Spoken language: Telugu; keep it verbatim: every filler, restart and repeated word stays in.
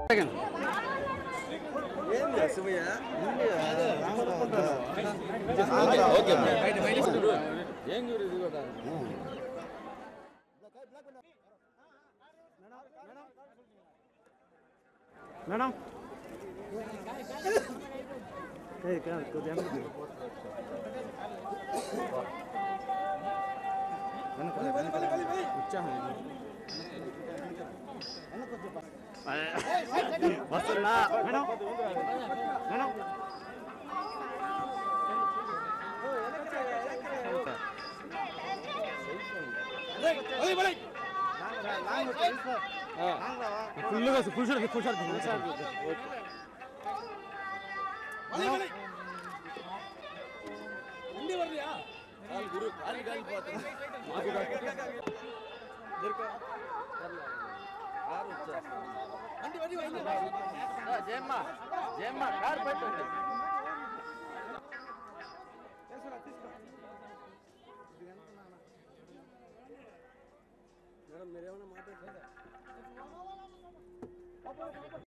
మేడం కొద్దిగా ఉత్సాహం వస్తున్నా మేడం మేడం ఫుల్గా full shot full shot full shot Jayamma Jayamma car పెట్టండి మేడం మీరేమన్నా మాట్లాడలేదా